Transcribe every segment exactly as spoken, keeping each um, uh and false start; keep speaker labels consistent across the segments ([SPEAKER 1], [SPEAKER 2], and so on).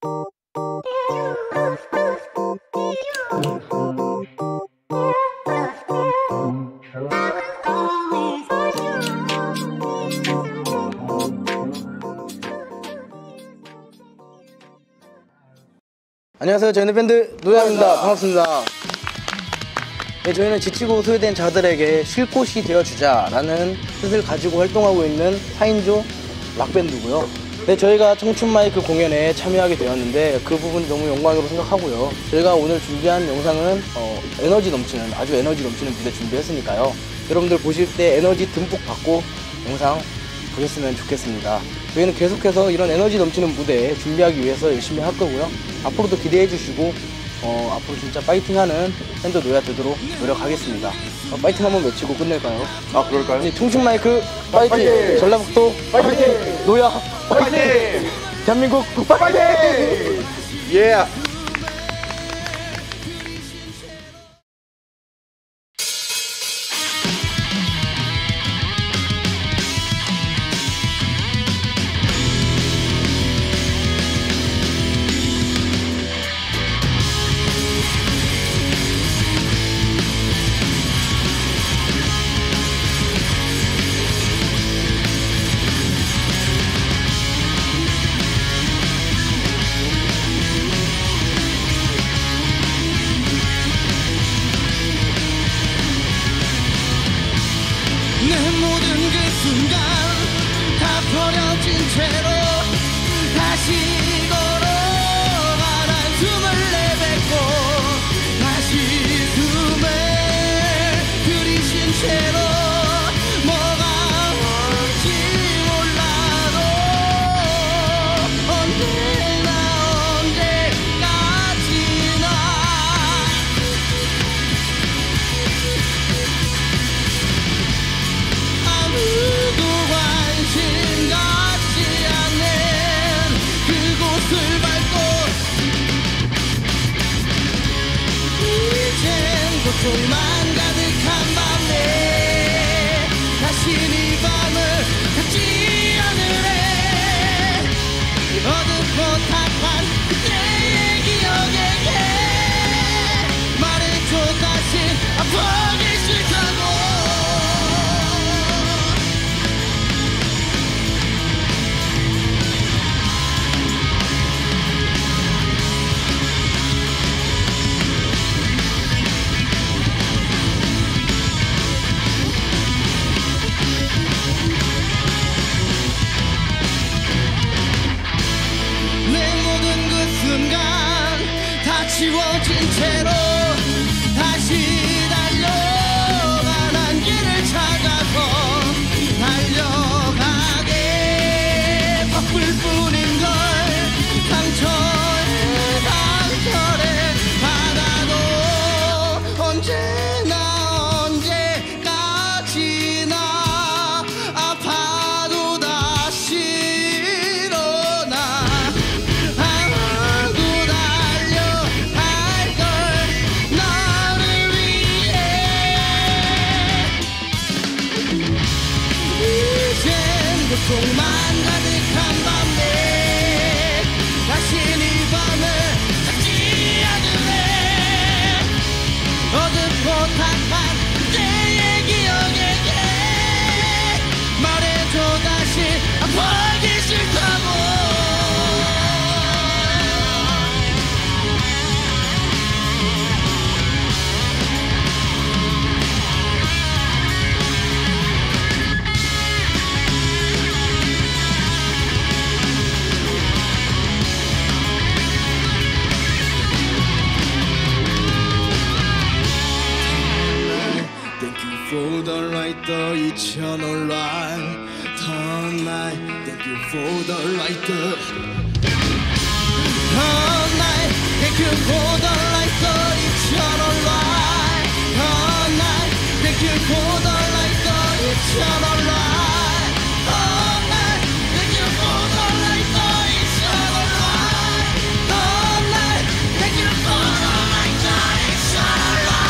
[SPEAKER 1] 안녕하세요. 저희는 밴드 노야입니다. 반갑습니다. 네, 저희는 지치고 소외된 자들에게 쉴 곳이 되어주자라는 뜻을 가지고 활동하고 있는 사 인조 락밴드고요. 네, 저희가 청춘 마이크 공연에 참여하게 되었는데 그 부분이 너무 영광으로 생각하고요. 저희가 오늘 준비한 영상은 어, 에너지 넘치는, 아주 에너지 넘치는 무대 준비했으니까요. 여러분들 보실 때 에너지 듬뿍 받고 영상 보셨으면 좋겠습니다. 저희는 계속해서 이런 에너지 넘치는 무대 준비하기 위해서 열심히 할 거고요. 앞으로도 기대해 주시고 어, 앞으로 진짜 파이팅하는 밴드 노야 되도록 노력하겠습니다. 어, 파이팅 한번 외치고 끝낼까요?
[SPEAKER 2] 아, 그럴까요?
[SPEAKER 1] 네, 청춘 마이크 파이팅! 파이팅! 전라북도 파이팅! 노야 파이팅! 대한민국 파이팅!
[SPEAKER 2] 예! Yeah.
[SPEAKER 3] 내 모든 그 순간 다 버려진 채로 다시 걸어가 난 숨을 내뱉고 다시 숨을 들이쉰 채로 뭐가 올지 몰라도 언제나 언제까지나 아무도 관심 갖지 않는 그곳을 밟고 이젠 고통만 가득한 밤에 다시 이 밤을 갖지 않으래. 어둡고 탁한 그때의 기억에게 말해줘 다시 아프기 싫다고. 지워진 채로 다시 달려가 난 길을 찾아서 달려가게 바쁠 뿐인 걸 상처에 상처를 받아도 언제나 언제까지나 아파도 다시 일어나. 고통만 가득한 밤에 다시 이 밤을 찾지 않으래. 어둡고 탁한 그때의 기억에게 말해줘 다시 아프기 싫다고. For the light, the eternal light, tonight. Thank you for the light, the tonight. Thank you for the light, the eternal light, tonight. Thank you for the light, the eternal light, tonight. Thank you for the light, the eternal light, tonight. Thank you for the light, the eternal light.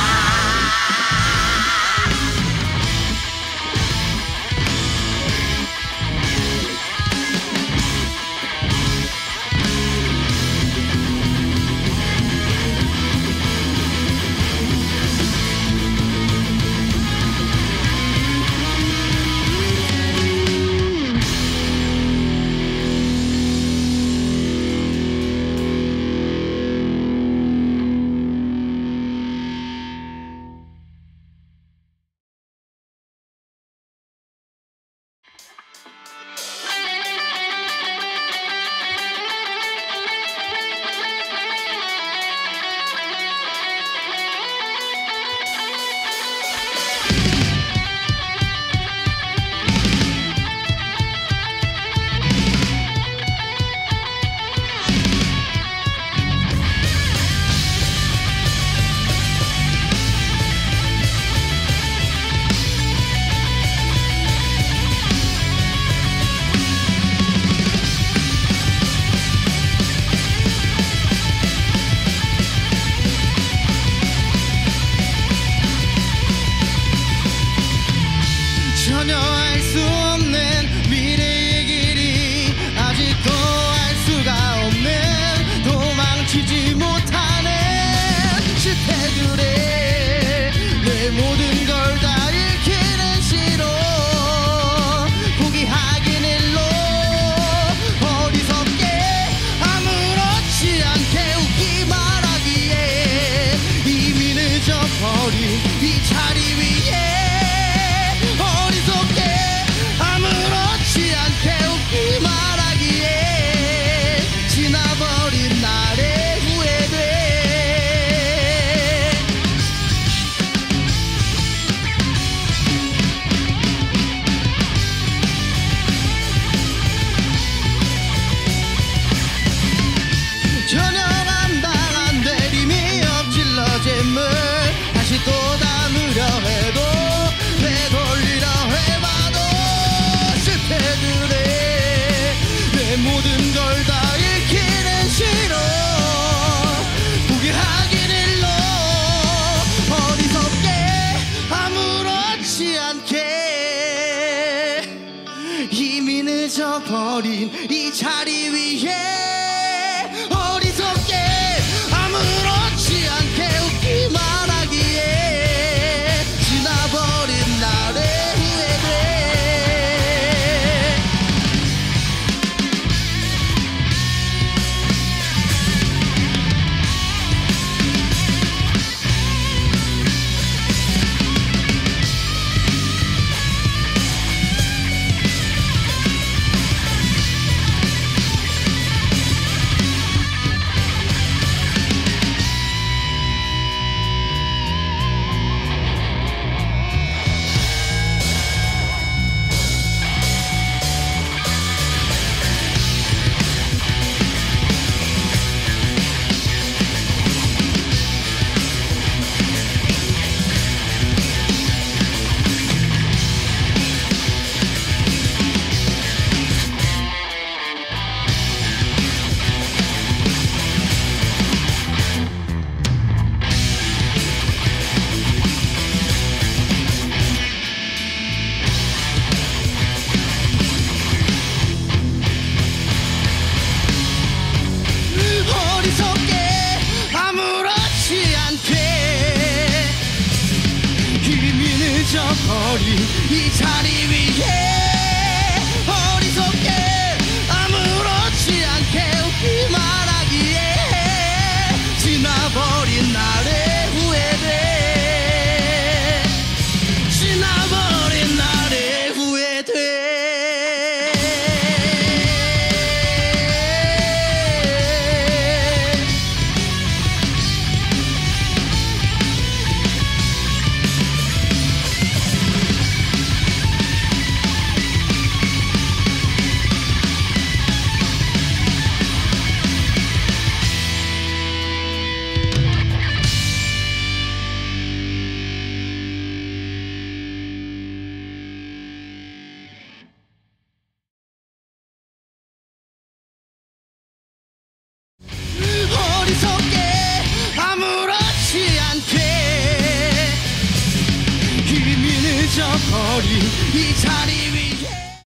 [SPEAKER 3] 전혀 감당한 내림이 엎질러진 물 다시 또 담으려 해도 되돌리려 해봐도 실패들에 내 모든 걸 다 잃기는 싫어 포기하긴 일로 어리석게 아무렇지 않게 이미 늦어버린 이 자리 위에 어리석게 아무렇지 않게 웃기만 하기에 지나버린 날의 후회돼 어리석게 아무렇지 않게 이미 늦어버린 이 자리 위에 어리석게 아무렇지 않게 웃기만 하기에 지나버린 날의 후회돼 지나버린 날의 후회돼 어리석게 아무렇지 않게 이미 늦어버린 이 자리